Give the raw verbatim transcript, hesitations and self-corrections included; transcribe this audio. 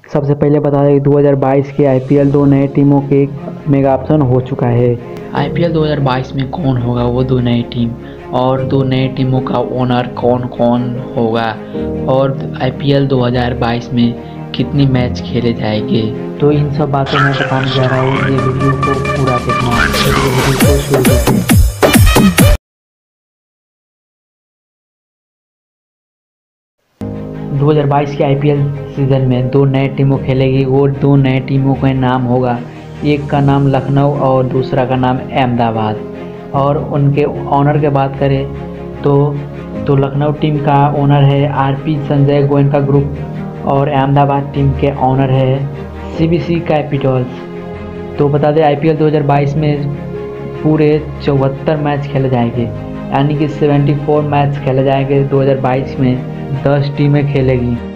सबसे पहले बता दें कि दो हज़ार बाईस के आईपीएल दो नए टीमों के मेगा ऑप्शन हो चुका है। आईपीएल दो हज़ार बाईस में कौन होगा वो दो नई टीम, और दो नए टीमों का ओनर कौन कौन होगा, और आईपीएल दो हज़ार बाईस में कितनी मैच खेले जाएंगे, तो इन सब बातों में बताने जा रहा हूँ। ये वीडियो को पूरा देखना। चलिए वीडियो को शुरू करते हैं। दो हज़ार बाईस के आईपीएल सीज़न में दो नए टीमों खेलेगी। वो दो नए टीमों का नाम होगा, एक का नाम लखनऊ और दूसरा का नाम अहमदाबाद। और उनके ऑनर की बात करें तो तो लखनऊ टीम का ऑनर है आरपी संजय गोयनका ग्रुप, और अहमदाबाद टीम के ऑनर है सीबीसी कैपिटल्स। तो बता दें आईपीएल दो हज़ार बाईस में पूरे चौहत्तर मैच खेले जाएंगे, यानी कि चौहत्तर मैच खेले जाएंगे। दो हज़ार बाईस में दस टीमें खेलेगी।